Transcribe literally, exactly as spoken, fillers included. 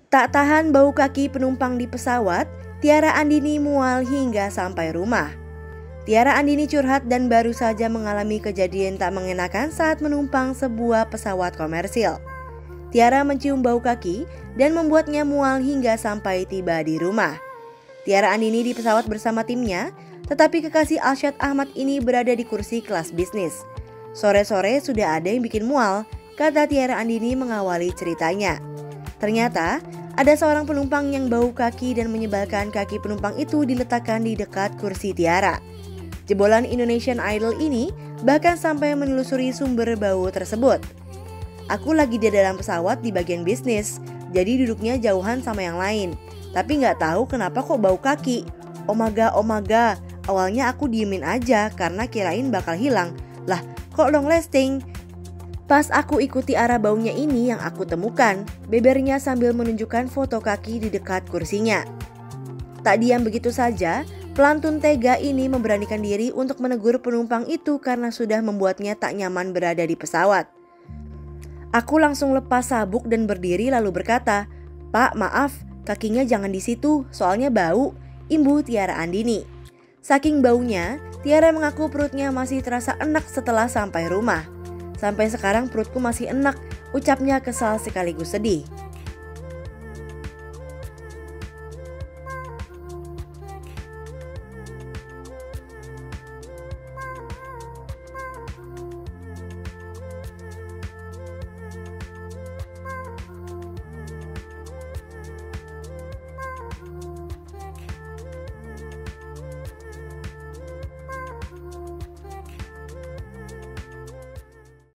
Tak tahan bau kaki penumpang di pesawat, Tiara Andini mual hingga sampai rumah. Tiara Andini curhat dan baru saja mengalami kejadian tak mengenakan saat menumpang sebuah pesawat komersil. Tiara mencium bau kaki dan membuatnya mual hingga sampai tiba di rumah. Tiara Andini di pesawat bersama timnya, tetapi kekasih Alshad Ahmad ini berada di kursi kelas bisnis. Sore-sore sudah ada yang bikin mual, kata Tiara Andini mengawali ceritanya. Ternyata ada seorang penumpang yang bau kaki dan menyebalkan kaki penumpang itu diletakkan di dekat kursi Tiara. Jebolan Indonesian Idol ini bahkan sampai menelusuri sumber bau tersebut. Aku lagi di dalam pesawat di bagian bisnis, jadi duduknya jauhan sama yang lain. Tapi nggak tahu kenapa kok bau kaki. Omaga, omaga, awalnya aku diemin aja karena kirain bakal hilang. Lah, kok long lasting? Pas aku ikuti arah baunya ini yang aku temukan, bebernya sambil menunjukkan foto kaki di dekat kursinya. Tak diam begitu saja, pelantun tega ini memberanikan diri untuk menegur penumpang itu karena sudah membuatnya tak nyaman berada di pesawat. Aku langsung lepas sabuk dan berdiri lalu berkata, "Pak, maaf, kakinya jangan di situ, soalnya bau," imbuh Tiara Andini. Saking baunya, Tiara mengaku perutnya masih terasa enak setelah sampai rumah. "Sampai sekarang perutku masih enak," ucapnya kesal sekaligus sedih.